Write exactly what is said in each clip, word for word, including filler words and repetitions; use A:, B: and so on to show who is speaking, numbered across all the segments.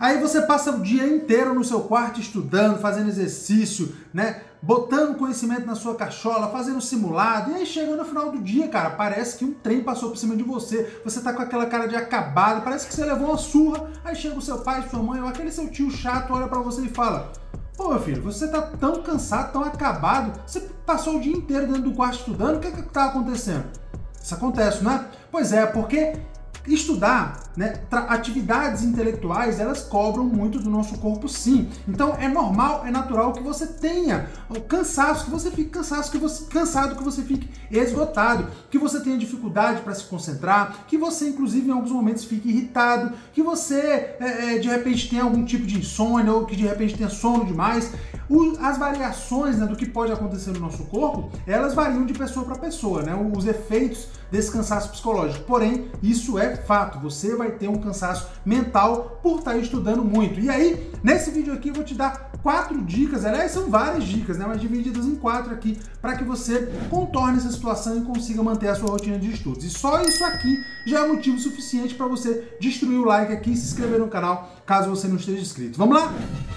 A: Aí você passa o dia inteiro no seu quarto estudando, fazendo exercício, né? Botando conhecimento na sua cachola, fazendo simulado, e aí chega no final do dia, cara, parece que um trem passou por cima de você, você tá com aquela cara de acabado, parece que você levou uma surra, aí chega o seu pai, sua mãe, ou aquele seu tio chato olha pra você e fala: pô, meu filho, você tá tão cansado, tão acabado, você passou o dia inteiro dentro do quarto estudando, o que é que tá acontecendo? Isso acontece, né? Pois é, porque estudar, né, atividades intelectuais, elas cobram muito do nosso corpo, sim. Então é normal, é natural que você tenha o cansaço, que você fique cansado, que você, cansado, que você fique esgotado, que você tenha dificuldade para se concentrar, que você, inclusive, em alguns momentos fique irritado, que você, é, de repente, tenha algum tipo de insônia ou que, de repente, tenha sono demais. O, as variações, né, do que pode acontecer no nosso corpo, elas variam de pessoa para pessoa, né, os efeitos desse cansaço psicológico. Porém, isso é fato, você vai ter um cansaço mental por estar estudando muito. E aí, nesse vídeo aqui eu vou te dar quatro dicas, aliás, são várias dicas, né, mas divididas em quatro aqui, para que você contorne essa situação e consiga manter a sua rotina de estudos. E só isso aqui já é motivo suficiente para você destruir o like aqui e se inscrever no canal, caso você não esteja inscrito. Vamos lá?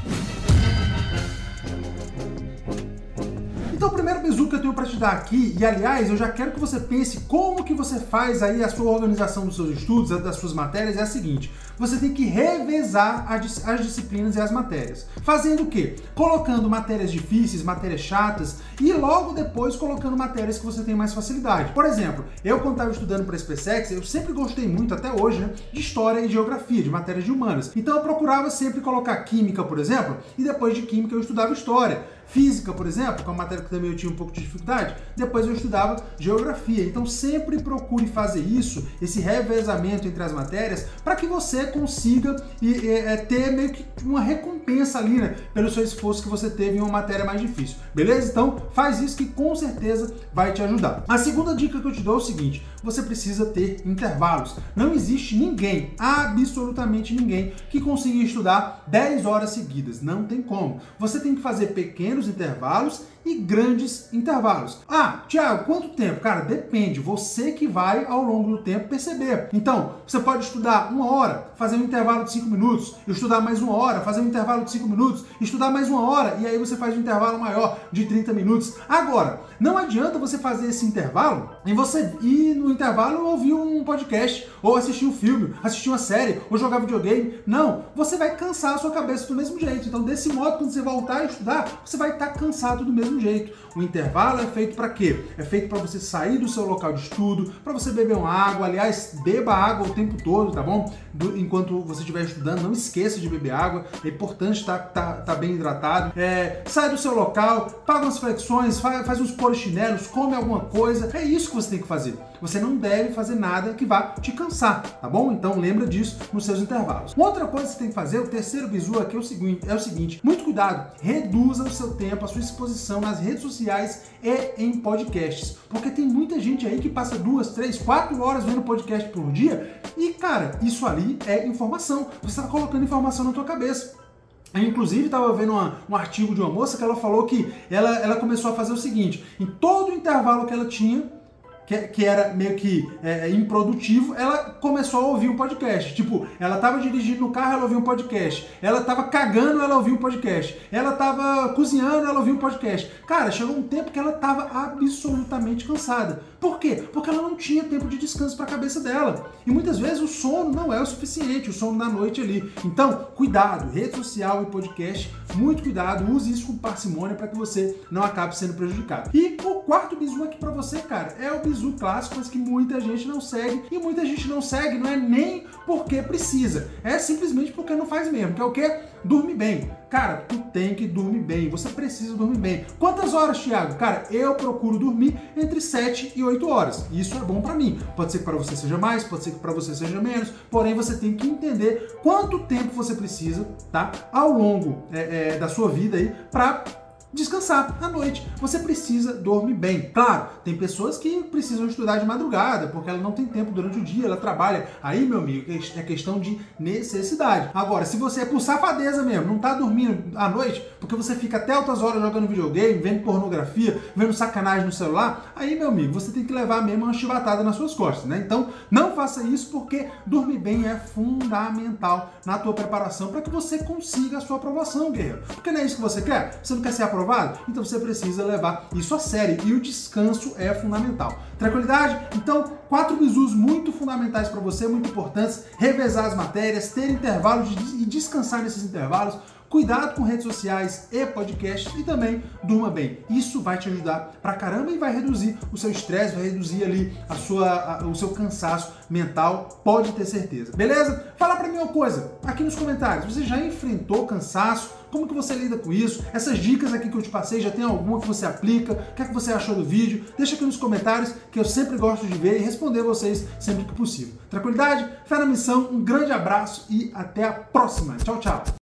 A: Então, o primeiro bizu que eu tenho para te dar aqui, e aliás, eu já quero que você pense como que você faz aí a sua organização dos seus estudos, das suas matérias, é a seguinte: você tem que revezar as disciplinas e as matérias. Fazendo o quê? Colocando matérias difíceis, matérias chatas, e logo depois colocando matérias que você tem mais facilidade. Por exemplo, eu quando estava estudando para a SpaceX, eu sempre gostei muito, até hoje, né, de história e geografia, de matérias de humanas. Então eu procurava sempre colocar química, por exemplo, e depois de química eu estudava história. Física, por exemplo, com a matéria que também eu tinha um pouco de dificuldade, depois eu estudava geografia. Então sempre procure fazer isso, esse revezamento entre as matérias, para que você consiga e, é, ter meio que uma recompensa ali, né, pelo seu esforço que você teve em uma matéria mais difícil. Beleza? Então faz isso que com certeza vai te ajudar. A segunda dica que eu te dou é o seguinte: você precisa ter intervalos. Não existe ninguém, absolutamente ninguém, que consiga estudar dez horas seguidas. Não tem como. Você tem que fazer pequenos intervalos e grandes intervalos. Ah, Thiago, quanto tempo? Cara, depende. Você que vai, ao longo do tempo, perceber. Então, você pode estudar uma hora, fazer um intervalo de cinco minutos, estudar mais uma hora, fazer um intervalo de cinco minutos, estudar mais uma hora, e aí você faz um intervalo maior de trinta minutos. Agora, não adianta você fazer esse intervalo e você ir no intervalo ouvir um podcast, ou assistir um filme, assistir uma série, ou jogar videogame. Não, você vai cansar a sua cabeça do mesmo jeito. Então, desse modo, quando você voltar a estudar, você vai estar cansado do mesmo jeito. O intervalo é feito para quê? É feito para você sair do seu local de estudo, para você beber uma água. Aliás, beba água o tempo todo, tá bom? Do, enquanto você estiver estudando, não esqueça de beber água. É importante estar tá, tá, tá bem hidratado. É, sai do seu local, paga umas flexões, faz, faz uns polichinelos, come alguma coisa. É isso que você tem que fazer. Você não deve fazer nada que vá te cansar, tá bom? Então lembra disso nos seus intervalos. Uma outra coisa que você tem que fazer, o terceiro bizu aqui é o seguinte, é o seguinte: muito cuidado, reduza o seu tempo, a sua exposição nas redes sociais e em podcasts, porque tem muita gente aí que passa duas, três, quatro horas vendo podcast por dia e, cara, isso ali é informação. Você está colocando informação na tua cabeça. Eu, inclusive, estava vendo uma, um artigo de uma moça que ela falou que ela, ela começou a fazer o seguinte: em todo o intervalo que ela tinha, Que, que era meio que é, improdutivo, ela começou a ouvir um podcast. Tipo, ela tava dirigindo no carro, ela ouvia um podcast. Ela tava cagando, ela ouvia um podcast. Ela tava cozinhando, ela ouvia um podcast. Cara, chegou um tempo que ela tava absolutamente cansada. Por quê? Porque ela não tinha tempo de descanso para a cabeça dela. E muitas vezes o sono não é o suficiente, o sono da noite ali. Então, cuidado, rede social e podcast, muito cuidado, use isso com parcimônia para que você não acabe sendo prejudicado. E o quarto bizu aqui para você, cara, é o bizu clássico, mas que muita gente não segue. E muita gente não segue, não é nem porque precisa, é simplesmente porque não faz mesmo, que é o quê? Dorme bem. Cara, tu tem que dormir bem, você precisa dormir bem. Quantas horas, Thiago? Cara, eu procuro dormir entre sete e oito horas. Isso é bom pra mim. Pode ser que para você seja mais, pode ser que para você seja menos, porém você tem que entender quanto tempo você precisa, tá? Ao longo é, é, da sua vida aí, pra descansar à noite. Você precisa dormir bem. Claro, tem pessoas que precisam estudar de madrugada, porque ela não tem tempo durante o dia, ela trabalha. Aí, meu amigo, é questão de necessidade. Agora, se você é por safadeza mesmo, não tá dormindo à noite, porque você fica até altas horas jogando videogame, vendo pornografia, vendo sacanagem no celular, aí, meu amigo, você tem que levar mesmo uma chibatada nas suas costas, né? Então, não faça isso, porque dormir bem é fundamental na tua preparação para que você consiga a sua aprovação, guerreiro. Porque não é isso que você quer? Você não quer ser aprovado? Então você precisa levar isso a sério. E o descanso é fundamental. Tranquilidade? Então, quatro bizus muito fundamentais para você, muito importantes. Revezar as matérias, ter intervalos de, e descansar nesses intervalos. Cuidado com redes sociais e podcasts e também durma bem. Isso vai te ajudar pra caramba e vai reduzir o seu estresse, vai reduzir ali a sua, a, o seu cansaço mental, pode ter certeza. Beleza? Fala pra mim uma coisa, aqui nos comentários, você já enfrentou cansaço? Como que você lida com isso? Essas dicas aqui que eu te passei, já tem alguma que você aplica? O que é que você achou do vídeo? Deixa aqui nos comentários, que eu sempre gosto de ver e responder vocês sempre que possível. Tranquilidade? Fé na missão, um grande abraço e até a próxima. Tchau, tchau!